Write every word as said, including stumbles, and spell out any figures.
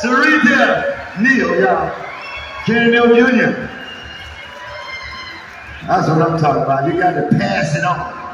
Sarita Neal, y'all. Kenny Neal Junior That's what I'm talking about. You got to pass it on.